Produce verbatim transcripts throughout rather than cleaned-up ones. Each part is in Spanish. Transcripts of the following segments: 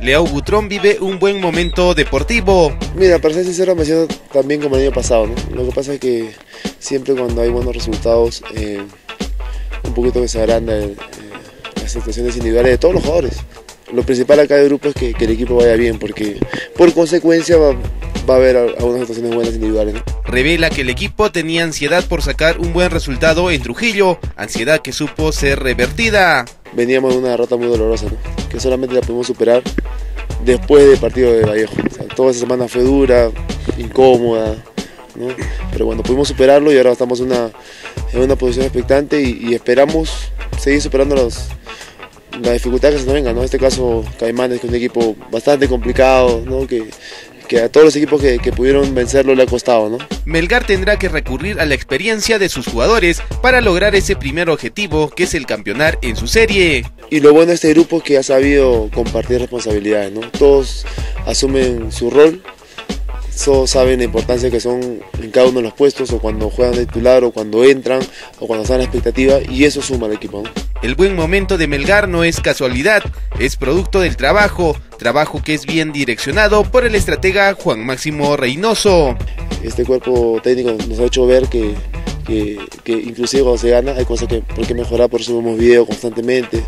Leao Butrón vive un buen momento deportivo. Mira, para ser sincero, me siento tan bien como el año pasado, ¿no? Lo que pasa es que siempre cuando hay buenos resultados, eh, un poquito que se agranda eh, las situaciones individuales de todos los jugadores. Lo principal acá del grupo es que, que el equipo vaya bien, porque por consecuencia va, va a haber algunas situaciones buenas individuales, ¿no? Revela que el equipo tenía ansiedad por sacar un buen resultado en Trujillo, ansiedad que supo ser revertida. Veníamos de una derrota muy dolorosa, ¿no? Que solamente la pudimos superar después del partido de Vallejo. O sea, toda esa semana fue dura, incómoda, ¿no? Pero bueno, pudimos superarlo y ahora estamos en una, en una posición expectante y, y esperamos seguir superando los, las dificultades que se nos vengan, ¿no? En este caso, Caimanes, que es un equipo bastante complicado, ¿no? que, que a todos los equipos que, que pudieron vencerlo le ha costado, ¿no? Melgar tendrá que recurrir a la experiencia de sus jugadores para lograr ese primer objetivo, que es el campeonar en su serie. Y lo bueno de este grupo es que ha sabido compartir responsabilidades, ¿no? Todos asumen su rol, todos saben la importancia que son en cada uno de los puestos, o cuando juegan de titular, o cuando entran, o cuando están en la expectativa, y eso suma al equipo, ¿no? El buen momento de Melgar no es casualidad, es producto del trabajo, trabajo que es bien direccionado por el estratega Juan Máximo Reynoso. Este cuerpo técnico nos ha hecho ver que, que, que inclusive cuando se gana hay cosas que por qué mejorar, por eso vemos video constantemente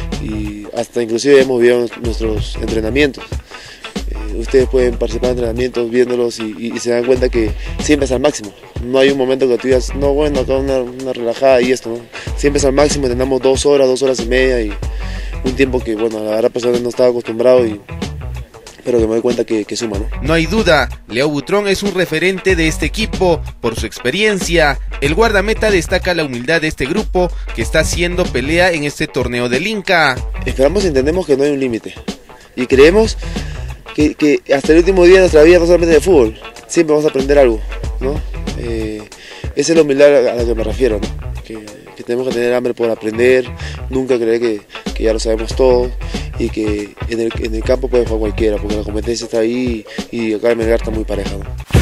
y hasta inclusive hemos visto nuestros entrenamientos. Eh, ustedes pueden participar en entrenamientos viéndolos y, y, y se dan cuenta que siempre es al máximo. No hay un momento que tú digas, no, bueno, acá una, una relajada y esto, ¿no? Siempre es al máximo, entrenamos dos horas, dos horas y media y un tiempo que, bueno, la verdad personas no estaba acostumbrado y pero que me doy cuenta que, que suma, ¿no? No hay duda, Leao Butrón es un referente de este equipo por su experiencia. El guardameta destaca la humildad de este grupo que está haciendo pelea en este torneo del Inca. Esperamos y entendemos que no hay un límite y creemos que, que hasta el último día de nuestra vida, no solamente de fútbol, siempre vamos a aprender algo, ¿no? Eh, esa es la humildad a la que me refiero, ¿no? Que, que tenemos que tener hambre por aprender, nunca creer que, que ya lo sabemos todo y que en el, en el campo puede jugar cualquiera, porque la competencia está ahí y, y acá el Melgar está muy pareja, ¿no?